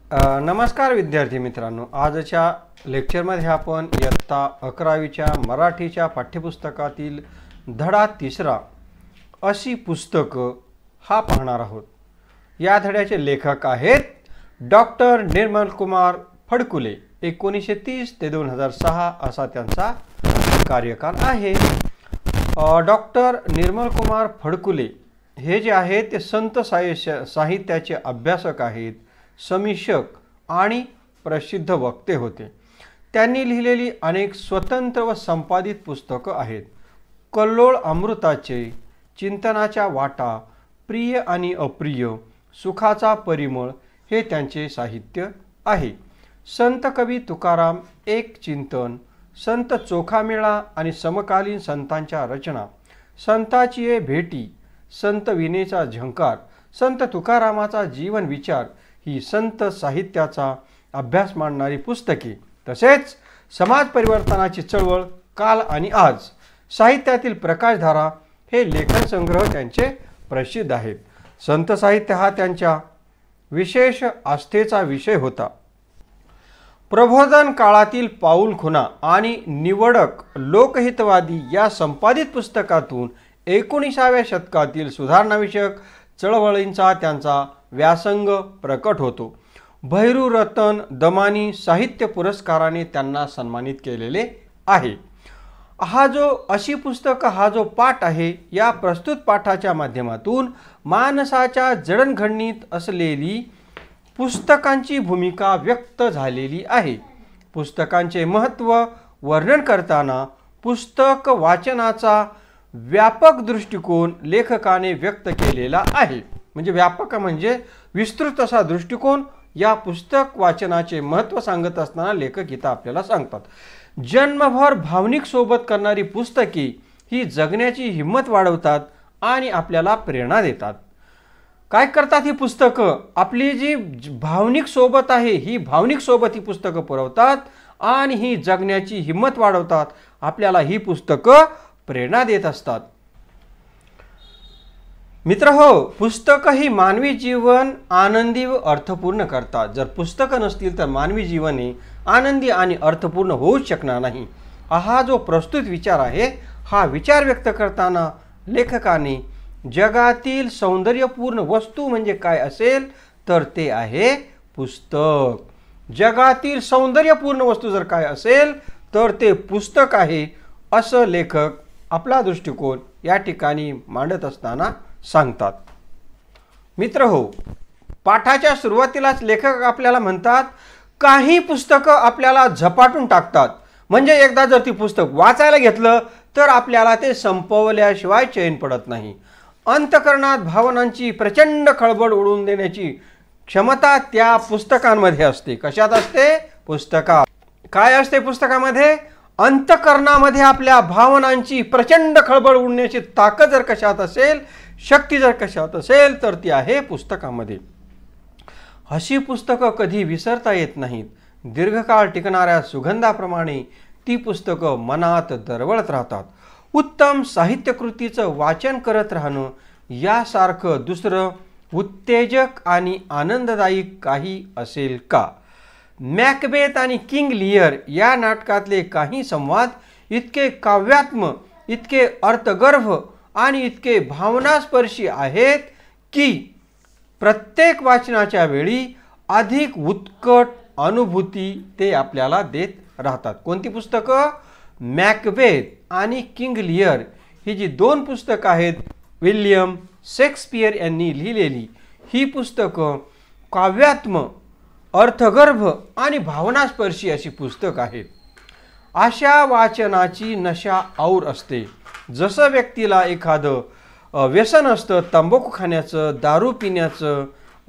नमस्कार विद्यार्थी मित्रांनो, आजच्या लेक्चरमध्ये आपण इयत्ता 11वीच्या मराठीच्या पाठ्यपुस्तकातील धडा 3 अशी पुस्तकं हा पाहणार आहोत। या धड्याचे लेखक आहेत डॉक्टर निर्मल कुमार फडकुले। 1930 ते 2006 असा त्यांचा कार्यकाल आहे। डॉक्टर निर्मल कुमार फडकुले हे जे आहेत ते संत साहित्याचे अभ्यासक आहेत, समीक्षक आणि प्रसिद्ध वक्ते होते। त्यांनी लिहिलेली अनेक स्वतंत्र व संपादित पुस्तके आहेत। कल्लोळ अमृताचे, चिंतनाच्या वाटा, प्रिय आणि अप्रिय, सुखाचा परिमळ हे त्यांचे साहित्य आहे। संत कवी तुकाराम, एक चिंतन, संत चोखामेळा आणि समकालीन संतांच्या रचना, संताची भेटी, संत विनेचा झंकार, संत तुकारामाचा जीवन विचार ही संत साहित्याचा अभ्यास मांडणारी पुस्तके, तसेच समाज परिवर्तनाची चळवळ, काल आणि आज, साहित्यातील प्रकाशधारा हे लेखन संग्रह त्यांचे प्रसिद्ध आहेत। संत साहित्य हा त्यांच्या विशेष आस्थेचा विषय होता। प्रबोधन काळातील पाऊलखुणा आणि निवडक लोकहितवादी या संपादित पुस्तकातून 19व्या शतकातील सुधारणाविषयक चळवळींचा त्यांचा व्यासंग प्रकट होतो। भैरूरतन दमानी साहित्य पुरस्काराने त्यांना सन्मानित केलेले आहे। अशी पुस्तक हा जो पाठ आहे, या प्रस्तुत पाठाच्या माध्यमातून माणसाच्या जडणघडणीत असलेली पुस्तकांची भूमिका व्यक्त झालेली आहे। पुस्तकांचे महत्त्व वर्णन करताना पुस्तक वाचनाचा व्यापक दृष्टिकोन लेखकाने व्यक्त केलेला आहे। म्हणजे व्यापक म्हणजे विस्तृत असा दृष्टिकोन या पुस्तक वाचनाचे महत्त्व सांगत असताना लेखक इथं आपल्याला सांगतात। जन्मभर भावनिक सोबत करणारी पुस्तके ही जगण्याची हिंमत वाढवतात आणि आपल्याला प्रेरणा देतात। काय करतात ही पुस्तकं? आपली जी भावनिक सोबत आहे, ही भावनिक सोबत ही पुस्तकं पुरवतात आणि ही जगण्याची हिंमत वाढवतात। आपल्याला ही पुस्तकं प्रेरणा देत असतात। मित्रहो, पुस्तकं ही मानवी जीवन आनंदी व अर्थपूर्ण करतात। जर पुस्तकं नसतील तर मानवी जीवन हे आनंदी आणि अर्थपूर्ण होऊच शकणार नाही। हा जो प्रस्तुत विचार आहे, हा विचार व्यक्त करताना लेखकाने जगातील सौंदर्यपूर्ण वस्तू म्हणजे काय असेल तर ते आहे पुस्तक। जगातील सौंदर्यपूर्ण वस्तू जर काय असेल तर ते पुस्तक आहे, असं लेखक आपला दृष्टिकोन या ठिकाणी मांडत असताना सांगतात। मित्रहो, पाठाच्या सुरुवातीलाच लेखक आपल्याला म्हणतात, काही पुस्तकं आपल्याला झपाटून टाकतात। म्हणजे एकदा जर ती पुस्तक वाचायला घेतलं तर आपल्याला ते संपवल्याशिवाय चैन पडत नाही। अंतःकरणात भावनांची प्रचंड खळबळ उडवून देण्याची क्षमता त्या पुस्तकांमध्ये असते। कशात असते? पुस्तकात। काय असते पुस्तकामध्ये? अंतःकरणामध्ये आपल्या भावनांची प्रचंड खळबळ उडण्याची ताकद जर कशात असेल, शक्ती जर कशात असेल तर ती आहे पुस्तकामध्ये। अशी पुस्तकं कधी विसरता येत नाहीत। दीर्घकाळ टिकणाऱ्या सुगंधाप्रमाणे ती पुस्तकं मनात दरवळत राहतात। उत्तम साहित्यकृतीचं वाचन करत राहणं यासारखं दुसरं उत्तेजक आणि आनंददायी काही असेल का? मॅकबेथ आणि किंग लिअर या नाटकातले काही संवाद इतके काव्यात्म, इतके अर्थगर्भ आणि इतके भावनास्पर्शी आहेत की प्रत्येक वाचनाच्या वेळी अधिक उत्कट अनुभूती ते आपल्याला देत राहतात। कोणती पुस्तकं? मॅकबेथ आणि किंग लिअर ही जी 2 पुस्तकं आहेत, विल्यम शेक्सपियर यांनी लिहिलेली ही पुस्तकं काव्यात्म, अर्थगर्भ आणि भावनास्पर्शी अशी पुस्तक आहेत। अशा वाचनाची नशा और असते। जसं व्यक्तीला एखादं व्यसन असतं, तंबाखू खाण्याचं, दारू पिण्याचं,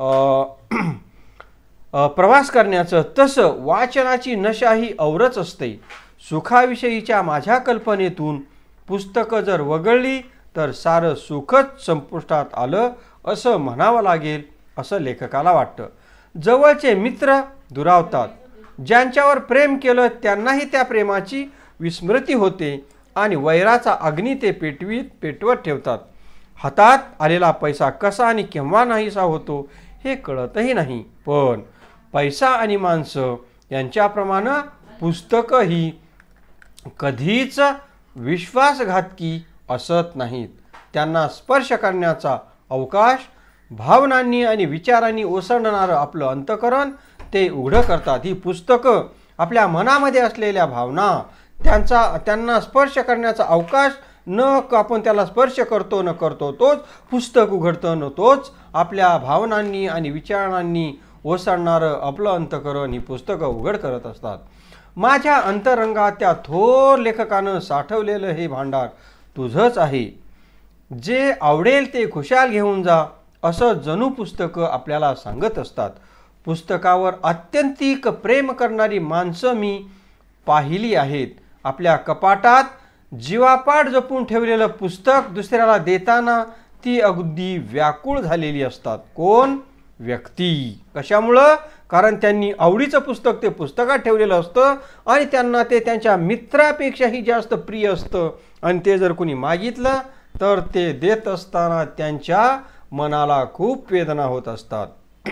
प्रवास करण्याचं, तसं वाचनाची नशा ही औरच असते। सुखाविषयीच्या माझ्या कल्पनेतून पुस्तकं जर वगळली तर सारं सुखच संपुष्टात आलं असं म्हणावं लागेल, असं लेखकाला वाटतं। जवळचे मित्र दुरावतात। ज्यांच्यावर प्रेम केलं त्यांनाही त्या प्रेमाची विस्मृती होते आणि वैराचा अग्नी ते पेटवत ठेवतात। हातात आलेला पैसा कसा आणि केव्हा नाहीसा होतो हे कळतही नाही, पण पैसा आणि माणसं यांच्याप्रमाणे पुस्तकही कधीच विश्वासघातकी असत नाहीत. त्यांना स्पर्श करण्याचा अवकाश भावनांनी आणि विचारांनी ओसंडणारं आपलं अंतःकरण ते उघडं करतात. ही पुस्तकं आपल्या मनामध्ये असलेल्या भावना त्यांना स्पर्श करण्याचा अवकाश आपण त्याला स्पर्श करतो न करतो तोच पुस्तक उघडतं न तोच आपल्या भावनांनी आणि विचारांनी ओसंडणारं आपलं अंतःकरण ही पुस्तकं उघड करत असतात. माझ्या अंतरंगात त्या थोर लेखकानं साठवलेलं हे भांडार तुझंच आहे. जे आवडेल ते खुशाल घेऊन जा असं जणू पुस्तकं आपल्याला सांगत असतात. पुस्तकावर अत्यंतिक प्रेम करणारी माणसं मी पाहिली आहेत. आपल्या कपाटात जीवापाड जपून ठेवलेलं पुस्तक दुसऱ्याला देताना ती अगदी व्याकुळ झालेली असतात. कोण? व्यक्ती. कशामुळं? कारण त्यांनी आवडीचं पुस्तक ते पुस्तकात ठेवलेलं असतं आणि त्यांना ते त्यांच्या मित्रापेक्षाही जास्त प्रिय असतं आणि ते जर कोणी मागितलं तर ते देत असताना त्यांच्या मनाला खूप वेदना होत असतात.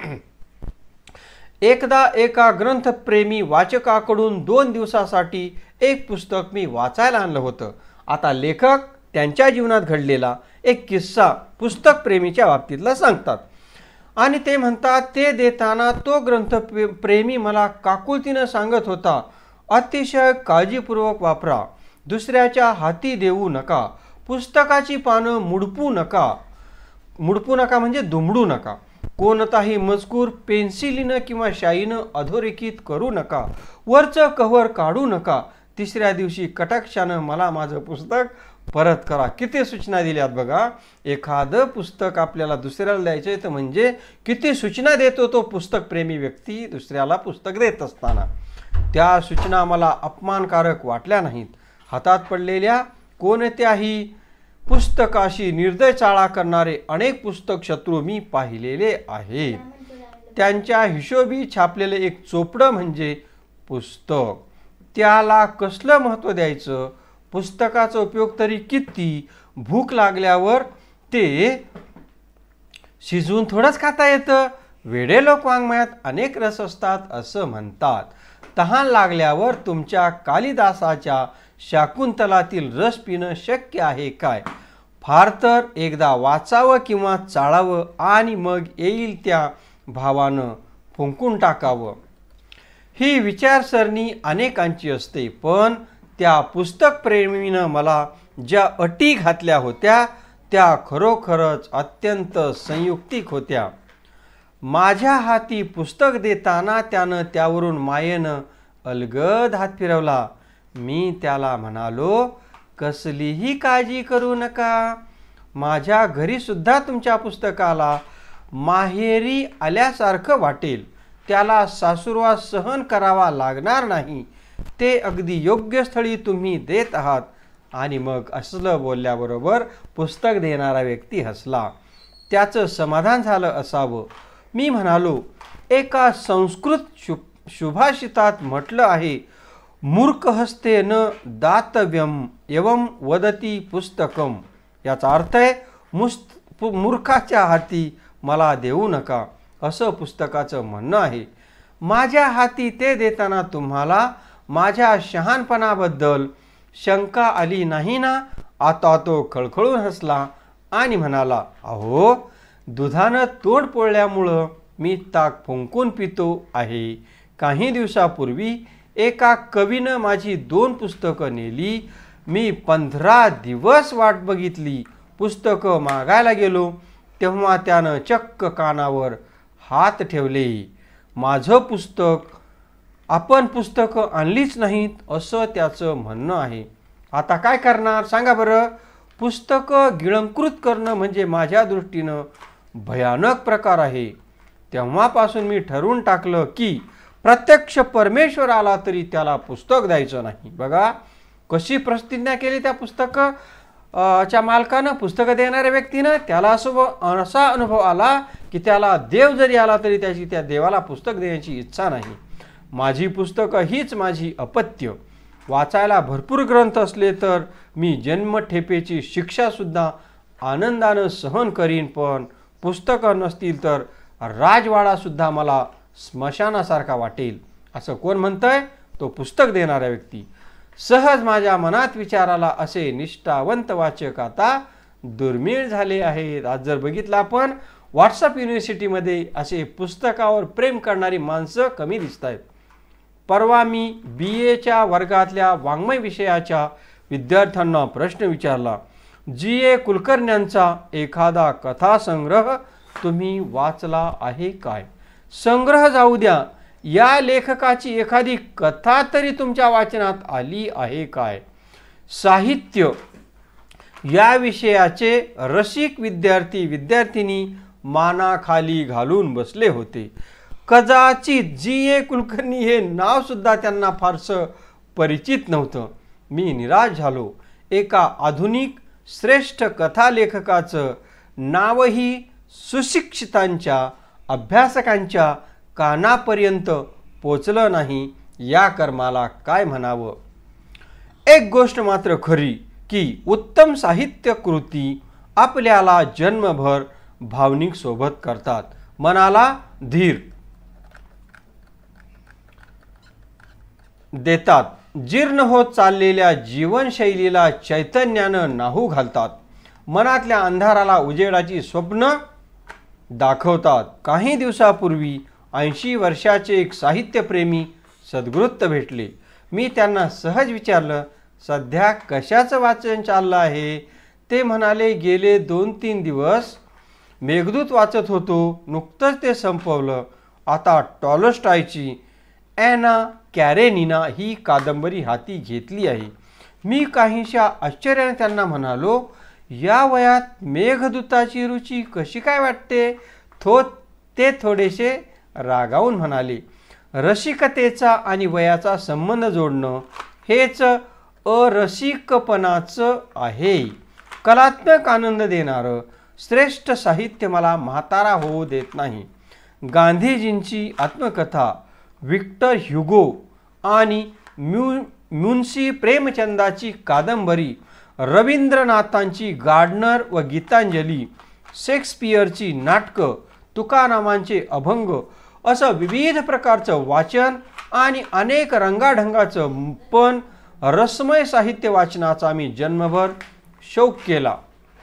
एकदा एका ग्रंथप्रेमी वाचकाकडून 2 दिवसासाठी एक पुस्तक मी वाचायला आणलं होतं. आता लेखक त्यांच्या जीवनात घडलेला एक किस्सा पुस्तकप्रेमीच्या बाबतीतला सांगतात आणि ते म्हणतात, ते देताना तो ग्रंथप्रेमी मला काकुळतीनं सांगत होता, अतिशय काळजीपूर्वक वापरा, दुसऱ्याच्या हाती देऊ नका, पुस्तकाची पानं मुडपू नका म्हणजे दुमडू नका, कोणताही मजकूर पेन्सिलीनं किंवा शाईनं अधोरेखित करू नका, वरचं कव्हर काढू नका, तिसऱ्या दिवशी कटाक्षानं मला माझं पुस्तक परत करा. किती सूचना दिल्यात बघा. एखादं पुस्तक आपल्याला दुसऱ्याला द्यायचं तर म्हणजे किती सूचना देतो तो पुस्तकप्रेमी व्यक्ती दुसऱ्याला पुस्तक देत असताना. त्या सूचना मला अपमानकारक वाटल्या नाहीत. हातात पडलेल्या कोणत्याही पुस्तकाशी निर्दय चाळा करणारे अनेक पुस्तक शत्रू मी पाहिलेले आहेत. त्यांच्या हिशोबी छापलेले एक चोपडं म्हणजे पुस्तक. त्याला कसलं महत्त्व द्यायचं? पुस्तकाचा उपयोग तरी किती? भूक लागल्यावर ते शिजवून थोडंच खाता येतं. वेडे लोक वाङ्मयात अनेक रस असतात असं म्हणतात. तहान लागल्यावर तुमच्या कालिदासाच्या शाकुंतलातील रस पिणं शक्य आहे काय? फार तर एकदा वाचावं किंवा चाळावं आणि मग येईल त्या भावानं फुंकून टाकावं. ही विचारसरणी अनेकांची असते, पण त्या पुस्तकप्रेमीनं मला ज्या अटी घातल्या होत्या त्या खरोखरच अत्यंत संयुक्तिक होत्या. माझ्या हाती पुस्तक देताना त्यानं त्यावरून मायेनं अलगद हात फिरवला. मी त्याला म्हणालो, कसलीही काळजी करू नका. माझ्या घरीसुद्धा तुमच्या पुस्तकाला माहेरी आल्यासारखं वाटेल. त्याला सासुरवास सहन करावा लागणार नाही. ते अगदी योग्य स्थळी तुम्ही देत आहात. आणि मग असलं बोलल्याबरोबर पुस्तक देणारा व्यक्ती हसला. त्याचं समाधान झालं असावं. मी म्हणालो, एका संस्कृत सुभाषितात म्हटलं आहे, मूर्ख हस्ते न दातव्यम एवं वदती पुस्तकम. याचा अर्थ आहे, मूर्खाच्या हाती मला देऊ नका असं पुस्तकाचं म्हणणं आहे. माझ्या हाती ते देताना तुम्हाला माझ्या शहाणपणाबद्दल शंका आली नाही ना? आता तो खळखळून हसला आणि म्हणाला, अहो, दुधानं तोंड पोळल्यामुळं मी ताक फुंकून पितो आहे. काही दिवसापूर्वी एका कवीनं माझी 2 पुस्तकं नेली. मी 15 दिवस वाट बघितली. पुस्तकं मागायला गेलो तेव्हा त्यानं चक्क कानावर हात ठेवले. माझं पुस्तक, आपण पुस्तकं आणलीच नाहीत असं त्याचं म्हणणं आहे. आता काय करणार सांगा बरं? पुस्तकं गिळंकृत करणं म्हणजे माझ्या दृष्टीनं भयानक प्रकार आहे. तेव्हापासून मी ठरवून टाकलं की प्रत्यक्ष परमेश्वर आला तरी त्याला पुस्तक द्यायचं नाही. बघा कशी प्रतिज्ञा केली त्या पुस्तकाच्या मालकानं, पुस्तकं देणाऱ्या व्यक्तीनं. त्याला असा अनुभव आला की त्याला देव जरी आला तरी त्याची त्या देवाला पुस्तक देण्याची इच्छा नाही. माझी पुस्तकं हीच माझी अपत्य. वाचायला भरपूर ग्रंथ असले तर मी जन्मठेपेची शिक्षासुद्धा आनंदानं सहन करीन, पण पुस्तकं नसतील तर राजवाडासुद्धा मला स्मशानासारखा वाटेल. असं कोण म्हणतंय? तो पुस्तक देणारा व्यक्ती. सहज माझ्या मनात विचाराला असे निष्ठावंत वाचक आता दुर्मिळ झाले आहेत. आज जर बघितलं आपण व्हॉट्सअप युनिव्हर्सिटीमध्ये असे पुस्तकावर प्रेम करणारी माणसं कमी दिसत आहेत. परवा मी BAच्या वर्गातल्या वाङ्मय विषयाच्या विद्यार्थ्यांना प्रश्न विचारला, GA कुलकर्ण्यांचा एखादा कथासंग्रह तुम्ही वाचला आहे काय? संग्रह जाऊ द्या, या लेखकाची एखादी कथा तरी तुमच्या वाचनात आली आहे काय? साहित्य या विषयाचे रसिक विद्यार्थी विद्यार्थिनी मानाखाली घालून बसले होते. कदाचित GA कुलकर्णी हे नाव सुद्धा त्यांना फारसं परिचित नव्हतं. मी निराश झालो. एका आधुनिक श्रेष्ठ कथालेखकाचं नावही सुशिक्षितांच्या अभ्यासकांच्या कानापर्यंत पोचलं नाही. या कर्माला काय म्हणावं? एक गोष्ट मात्र खरी की उत्तम साहित्य कृती आपल्याला जन्मभर भावनिक सोबत करतात, मनाला धीर देतात, जीर्ण होत चाललेल्या जीवनशैलीला चैतन्यानं न्हाऊ घालतात, मनातल्या अंधाराला उजेडाची स्वप्न दाखवतात. काही दिवसापूर्वी 80 वर्षाचे एक साहित्यप्रेमी सद्गृत्त भेटले. मी त्यांना सहज विचारलं, सध्या कशाचं वाचन चाललं आहे? ते म्हणाले, गेले 2-3 दिवस मेघदूत वाचत होतो, नुकतंच ते संपवलं. आता टॉलस्टॉयची ॲना कॅरेनिना ही कादंबरी हाती घेतली आहे. मी काहीशा आश्चर्याने त्यांना म्हणालो, या वयात मेघदूताची रुची कशी काय वाटते? ते थोडेसे रागावून म्हणाले, रसिकतेचा आणि वयाचा संबंध जोडणं हेच अरसिकपणाचं आहे. कलात्मक आनंद देणारं श्रेष्ठ साहित्य मला म्हातारा होऊ देत नाही. गांधीजींची आत्मकथा, विक्टर ह्युगो आणि मुन्शी प्रेमचंदाची कादंबरी, रवींद्रनाथांची गार्डनर व गीतांजली, शेक्सपियरची नाटकं, तुकारामांचे अभंग असं विविध प्रकारचं वाचन आणि अनेक रंगाढंगाचं पण रसमय साहित्य वाचनाचा मी जन्मभर शौक केला.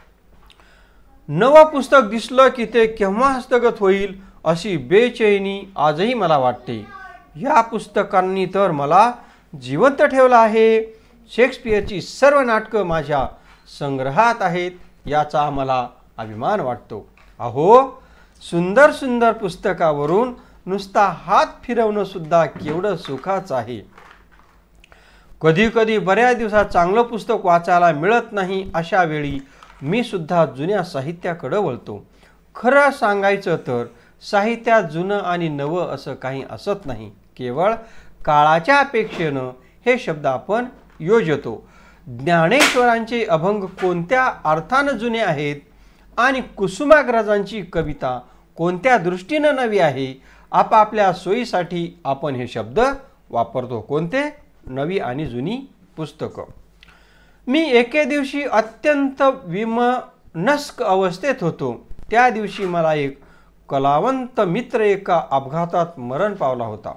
नवं पुस्तक दिसलं की ते केव्हा हस्तगत होईल अशी बेचैनी आजही मला वाटते. या पुस्तकांनी तर मला जिवंत ठेवलं आहे. शेक्सपियरची सर्व नाटकं माझ्या संग्रहात आहेत, याचा मला अभिमान वाटतो. अहो, सुंदर सुंदर पुस्तकावरून नुसता हात फिरवणं सुद्धा केवढं सुखाचं आहे. कधी कधी बऱ्याच दिवसात चांगलं पुस्तक वाचायला मिळत नाही. अशा वेळी मी सुद्धा जुन्या साहित्याकडे वळतो. खरं सांगायचं तर साहित्यात जुनं आणि नवं असं काही असत नाही. केवळ काळाच्या अपेक्षेनं हे शब्द आपण योजतो. ज्ञानेश्वरांचे अभंग कोणत्या अर्थानं जुने आहेत आणि कुसुमाग्रजांची कविता कोणत्या दृष्टीनं नवी आहे, आपापल्या सोयीसाठी आपण हे शब्द वापरतो. कोणते? नवी आणि जुनी पुस्तकं. मी एके दिवशी अत्यंत विमनस्क अवस्थेत होतो. त्या दिवशी मला एक कलावंत मित्र एका अपघातात मरण पावला होता.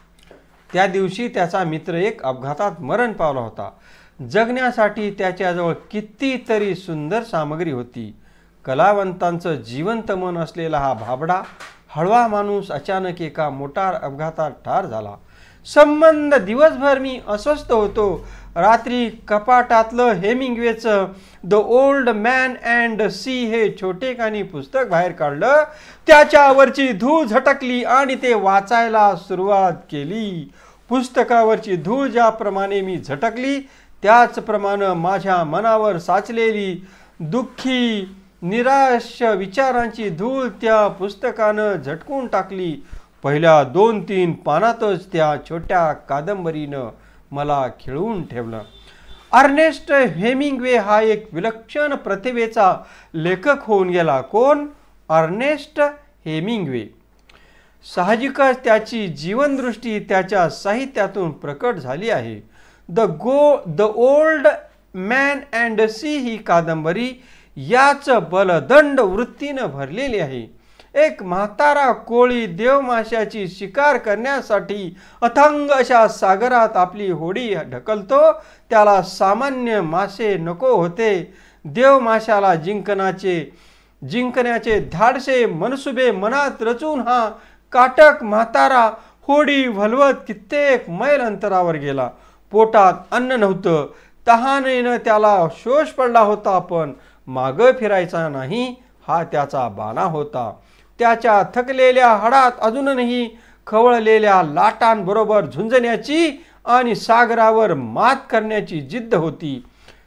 जगण्यासाठी त्याच्याजवळ कितीतरी सुंदर सामग्री होती. कलावंतांचं जिवंत मन असलेला हा भाबडा हळवा माणूस अचानक एका मोटार अपघातात ठार झाला. संबंध दिवसभर मी अस्वस्थ होतो. रात्री कपाटातलं हेमिंग्वेचं the old man and sea हे छोटेखानी पुस्तक बाहेर काढलं. त्याच्यावरची धूळ झटकली आणि ते वाचायला सुरुवात केली. पुस्तकावरची धूळ ज्याप्रमाणे मी झटकली त्याचप्रमाणे माझ्या मनावर साचलेली दुःखी निराश विचारांची धूळ त्या पुस्तकानं झटकून टाकली. पहिल्या 2-3 पानातच त्या छोट्या कादंबरीनं मला खिळवून ठेवलं. अर्नेस्ट हेमिंग्वे हा एक विलक्षण प्रतिभेचा लेखक होऊन गेला. कोण? Ernest Hemingway. साहजिकच त्याची जीवनदृष्टी त्याच्या साहित्यातून प्रकट झाली आहे. The old man and sea ही कादंबरी याच बलदंड वृत्तीनं भरलेली आहे. एक म्हातारा कोळी देवमाशाची शिकार करण्यासाठी अथांग अशा सागरात आपली होडी ढकलतो. त्याला सामान्य मासे नको होते. देवमाशाला जिंकण्याचे धाडसे मनसुबे मनात रचून हा काटक म्हातारा होडी भलवत कित्येक मैल अंतरावर गेला. पोटात अन्न नव्हतं. तहानेनं त्याला शोष पडला होता, पण मागं फिरायचा नाही हा त्याचा बाणा होता. त्याच्या थकलेल्या हाडात अजूनही खवळलेल्या लाटांबरोबर झुंजण्याची आणि सागरावर मात करण्याची जिद्द होती.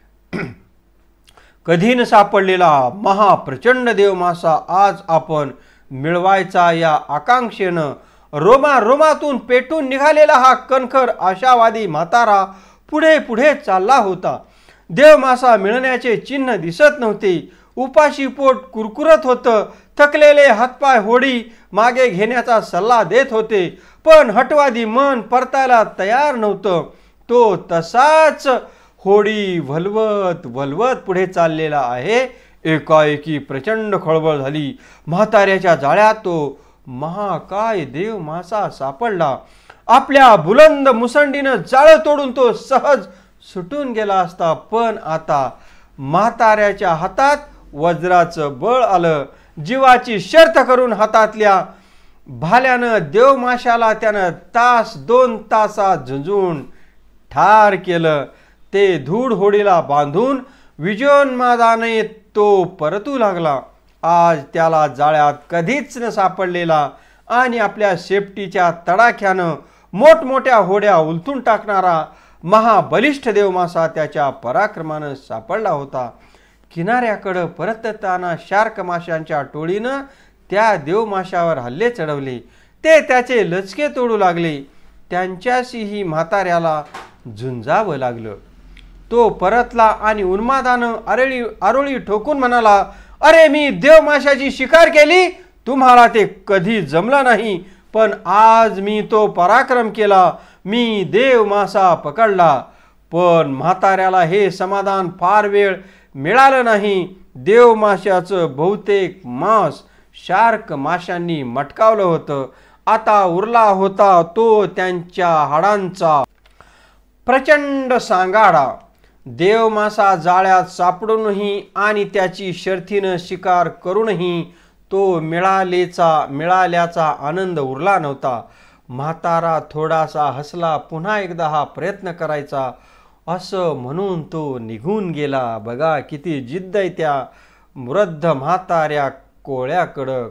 कधी न सापडलेला महाप्रचंड देवमासा आज आपण मिळवायचा या आकांक्षेनं रोमातून पेटून निघालेला हा कणखर आशावादी म्हातारा पुढे पुढे चालला होता. देवमासा मिळण्याचे चिन्ह दिसत नव्हते. उपाशी पोट कुरकुरत होतं. थकलेले हातपाय होडी मागे घेण्याचा सल्ला देत होते, पण हटवादी मन परतायला तयार नव्हतं. तो तसाच होडी वलवत पुढे चाललेला आहे. एकाएकी प्रचंड खळबळ झाली. म्हाताऱ्याच्या जाळ्यात तो महाकाय देव मासा सापडला. आपल्या बुलंद मुसंडीनं जाळं तोडून तो सहज सुटून गेला असता, पण आता म्हाताऱ्याच्या हातात वज्राचं बळ आलं. जीवाची शर्त करून हातातल्या भाल्यानं देवमाशाला त्यानं तास 2 तासात झुंजून ठार केलं. ते धूळ होडीला बांधून विजयोन्मादाने तो परतू लागला. आज त्याला जाळ्यात कधीच न सापडलेला आणि आपल्या शेपटीच्या तडाख्यानं मोठमोठ्या होड्या उलथून टाकणारा महाबलिष्ठ देवमासा त्याच्या पराक्रमानं सापडला होता. किनाऱ्याकडं परतताना शार्क माशांच्या टोळीनं त्या देवमाशावर हल्ले चढवले. ते त्याचे लचके तोडू लागले. त्यांच्याशीही म्हाताऱ्याला झुंजावं लागलं. तो परतला आणि उन्मादानं आरोळी ठोकून म्हणाला, अरे मी देवमाशाची शिकार केली. तुम्हाला ते कधी जमलं नाही, पण आज मी तो पराक्रम केला. मी देवमासा पकडला. पण म्हाताऱ्याला हे समाधान फार वेळ मिळालं नाही. देवमाशाचं बहुतेक मांस शार्क माशांनी मटकावलं होतं. आता उरला होता तो त्यांच्या हाडांचा प्रचंड सांगाडा. देवमासा जाळ्यात सापडूनही आणि त्याची शर्थीनं शिकार करूनही तो मिळाल्याचा आनंद उरला नव्हता. म्हातारा थोडासा हसला. पुन्हा एकदा हा प्रयत्न करायचा असं म्हणून तो निघून गेला. बघा किती जिद्द आहे त्या वृद्ध म्हाताऱ्या कोळ्याकडं.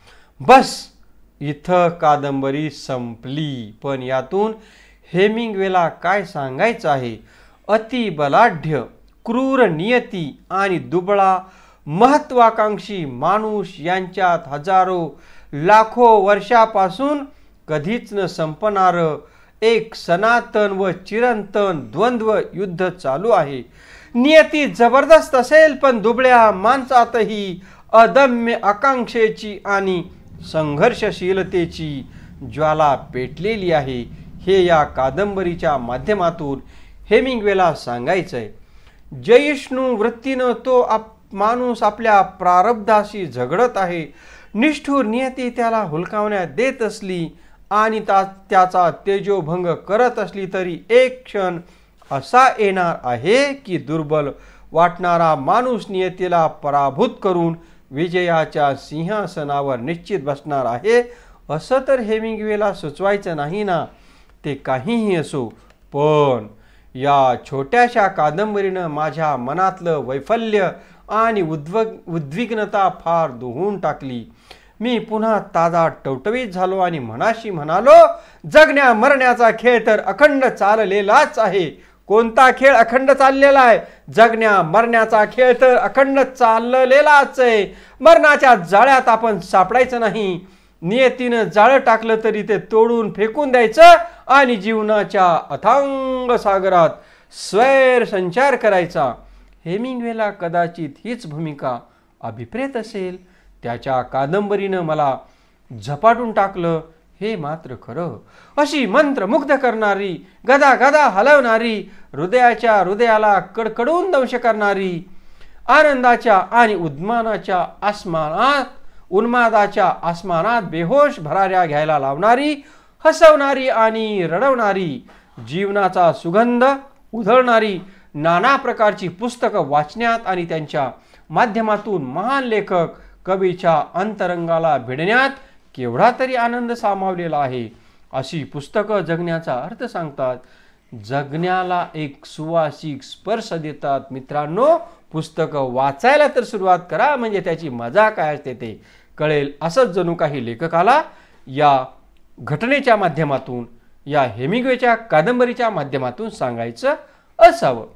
बस इथं कादंबरी संपली. पण यातून हेमिंग्वेला काय सांगायचं आहे? अति बलाढ्य, क्रूर नियती आणि दुबळा महत्वाकांक्षी माणूस यांच्यात हजारो लाखो वर्षापासून कधीच न संपणारं एक सनातन व चिरंतन द्वंद्व युद्ध चालू आहे. नियती जबरदस्त असेल, पण दुबळ्या माणसातही अदम्य आकांक्षेची आणि संघर्षशीलतेची ज्वाला पेटलेली आहे. हे या कादंबरीच्या माध्यमातून हेमिंग्वेला सांगायचंय. जयिष्णू वृत्तीनं तो माणूस आपल्या प्रारब्धाशी झगडत आहे. निष्ठुर नियती त्याला हुलकावण्यात देत असली आणि त्याचा तेजोभंग करत असली तरी एक क्षण असा येणार आहे की दुर्बल वाटणारा माणूस नियतीला पराभूत करून विजयाच्या सिंहासनावर निश्चित बसणार आहे. असं तर हेमिंग्वेला सुचवायचं नाही ना. ते काहीही असो, पण या छोट्याशा कादंबरीनं माझ्या मनातलं वैफल्य आणि उद्विग्नता फार दुहून टाकली. मी पुन्हा ताजा टवटवीत झालो आणि मनाशी म्हणालो, जगण्या मरण्याचा खेळ तर अखंड चाललेलाच आहे. कोणता खेळ अखंड चाललेला आहे? जगण्या मरण्याचा खेळ तर अखंड चाललेलाच आहे. मरणाच्या जाळ्यात आपण सापडायचं नाही. नियतीनं जाळं टाकलं तरी ते तोडून फेकून द्यायचं आणि जीवनाच्या अथांग सागरात स्वैर संचार करायचा. हेमिंग्वेला कदाचित हीच भूमिका अभिप्रेत असेल. त्याच्या कादंबरीनं मला झपाटून टाकलं हे मात्र खरं. अशी मंत्रमुग्ध करणारी, गदा हलवणारी, हृदयाला कडकडून दंश करणारी, आनंदाच्या आणि उद्मानाच्या आसमानात उन्मादाच्या आसमानात बेहोश भराऱ्या घ्यायला लावणारी, हसवणारी आणि रडवणारी, जीवनाचा सुगंध उधळणारी नाना प्रकारची पुस्तकं वाचण्यात आणि त्यांच्या माध्यमातून महान लेखक कवीच्या अंतरंगाला भिडण्यात केवढा तरी आनंद सामावलेला आहे. अशी पुस्तकं जगण्याचा अर्थ सांगतात, जगण्याला एक सुवासिक स्पर्श देतात. मित्रांनो, पुस्तकं वाचायला तर सुरुवात करा, म्हणजे त्याची मजा काय असते ते कळेल. असंच जणू काही लेखकाला या घटनेच्या माध्यमातून, या हेमिंग्वेच्या कादंबरीच्या माध्यमातून सांगायचं असावं.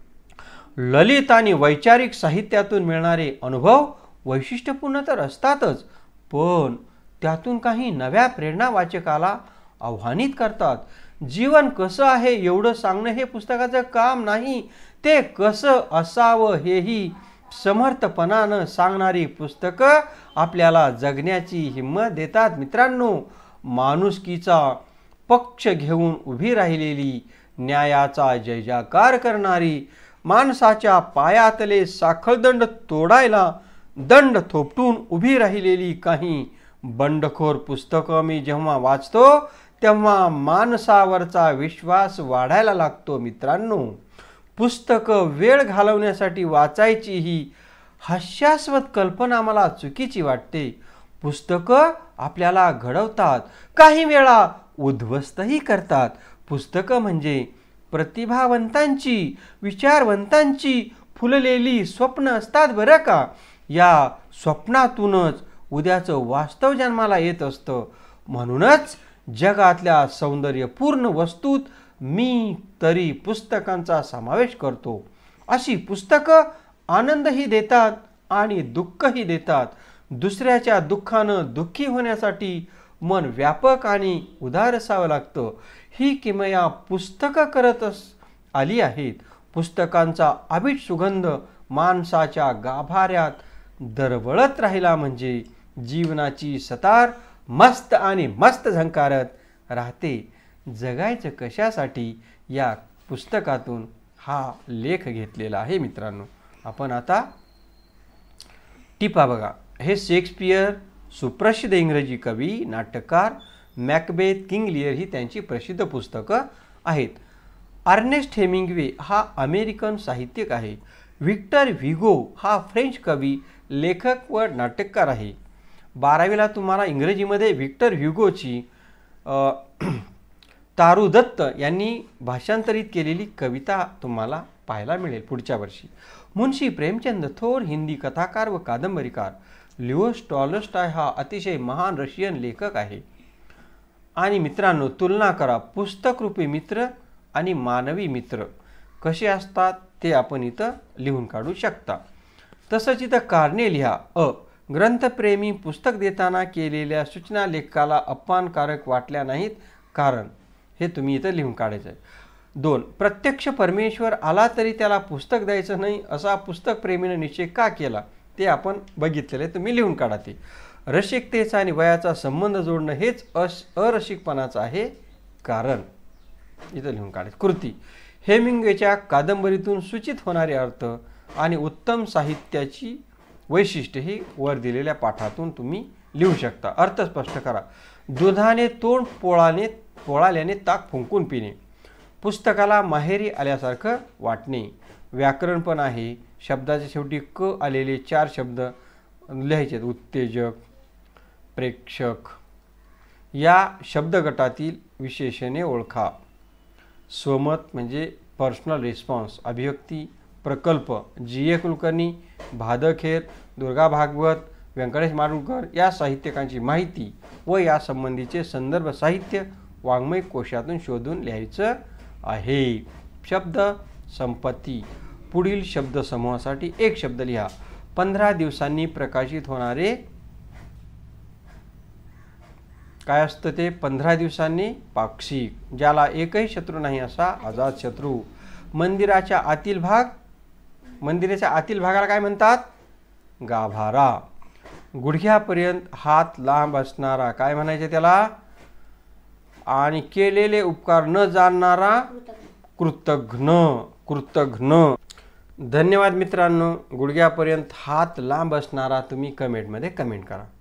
ललित आणि वैचारिक साहित्यातून मिळणारे अनुभव वैशिष्ट्यपूर्ण तर असतातच, पण त्यातून काही नव्या प्रेरणा वाचकाला आव्हानित करतात. जीवन कसं आहे एवढं सांगणं हे पुस्तकाचं काम नाही, ते कसं असावं हेही समर्थपणानं सांगणारी पुस्तकं आपल्याला जगण्याची हिंमत देतात. मित्रांनो, माणुसकीचा पक्ष घेऊन उभी राहिलेली, न्यायाचा जयजयकार करणारी, माणसाच्या पायातले साखळदंड तोडायला दंड थोपटून उभी राहिलेली काही बंडखोर पुस्तकं मी जेव्हा वाचतो तेव्हा माणसावरचा विश्वास वाढायला लागतो. मित्रांनो, पुस्तकं वेळ घालवण्यासाठी वाचायची ही हास्यास्पद कल्पना मला चुकीची वाटते. पुस्तकं आपल्याला घडवतात, काही वेळा उद्ध्वस्तही करतात. पुस्तकं म्हणजे प्रतिभावंतांची, विचारवंतांची फुललेली स्वप्न असतात बरं का. या स्वप्नातूनच उद्याचं वास्तव जन्माला येत असतं. म्हणूनच जगातल्या सौंदर्यपूर्ण वस्तूत मी तरी पुस्तकांचा समावेश करतो. अशी पुस्तकं आनंदही देतात आणि दुःखही देतात. दुसऱ्याच्या दुःखानं दुःखी होण्यासाठी मन व्यापक आणि उदार असावं लागतं. ही किमया पुस्तकं करत आली आहेत. पुस्तकांचा अभिट सुगंध माणसाच्या गाभाऱ्यात दरवळत राहिला म्हणजे जीवनाची सतार मस्त आणि मस्त झंकारत राहते. जगायचं कशासाठी या पुस्तकातून हा लेख घेतलेला आहे. मित्रांनो, आपण आता टिपा बघा. हे शेक्सपियर, सुप्रसिद्ध इंग्रजी कवी, नाटककार मॅकबेथ, किंग लिअर ही त्यांची प्रसिद्ध पुस्तकं आहेत. अर्नेस्ट हेमिंग्वे हा अमेरिकन साहित्यिक आहे. व्हिक्टर ह्युगो हा फ्रेंच कवी, लेखक व नाटककार आहे. 12वीला तुम्हाला इंग्रजीमध्ये व्हिक्टर ह्युगोची तारू दत्त यांनी भाषांतरित केलेली कविता तुम्हाला पाहायला मिळेल पुढच्या वर्षी. मुन्शी प्रेमचंद थोर हिंदी कथाकार व कादंबरीकार. लिओ टॉल्स्टॉय हा अतिशय महान रशियन लेखक आहे. आणि मित्रांनो, तुलना करा. पुस्तकरूपी मित्र आणि मानवी मित्र कसे असतात ते आपण इथं लिहून काढू शकता. तसंच इथं कारणे लिहा. ग्रंथप्रेमी पुस्तक देताना केलेल्या सूचना लेखकाला अपमानकारक वाटल्या नाहीत, कारण हे तुम्ही इथं लिहून काढायचं आहे. 2. प्रत्यक्ष परमेश्वर आला तरी त्याला पुस्तक द्यायचं नाही असा पुस्तकप्रेमीने निश्चय का केला ते आपण बघितलेलं आहे, तुम्ही लिहून काढा ते. रसिकतेचा आणि वयाचा संबंध जोडणं हेच अरसिकपणाचं आहे, कारण इथं लिहून काढायचं. कृती. हेमिंग्वेच्या कादंबरीतून सूचित होणारे अर्थ आणि उत्तम साहित्याची वैशिष्ट्ये ही वर दिलेल्या पाठातून तुम्ही लिहू शकता. अर्थ स्पष्ट करा. दुधाने तोंड पोळाल्याने ताक फुंकून पिणे. पुस्तकाला माहेरी आल्यासारखं वाटणे. व्याकरण पण आहे. शब्दाच्या शेवटी क आलेले 4 शब्द लिहायचे. उत्तेजक, प्रेक्षक या शब्दगटातील विशेषणे ओळखा. स्वमत म्हणजे पर्सनल रिस्पॉन्स. अभिव्यक्ती, प्रकल्प. जी. ए. कुलकर्णी, भादखेर, दुर्गा भागवत, व्यंकटेश माडगूळकर या साहित्यिकांची माहिती व या संबंधीचे संदर्भ साहित्य वाङ्मय कोशातून शोधून लिहायचं आहे. शब्द संपत्ती. पुढील शब्दसमूहासाठी एक शब्द लिहा. 15 दिवसांनी प्रकाशित होणारे काय असतं ते? 15 दिवसांनी पाक्षिक. ज्याला एकही शत्रू नाही असा अजातशत्रू. मंदिराच्या आतील भाग. मंदिराच्या आतील भागाला काय म्हणतात? गाभारा. गुडघ्यापर्यंत हात लांब असणारा काय म्हणायचे त्याला? आणि केलेले उपकार न जाणणारा कृतघ्न. कृतघ्न. धन्यवाद मित्रांनो. गुडघ्यापर्यंत हात लांब असणारा तुम्ही कमेंटमध्ये कमेंट करा.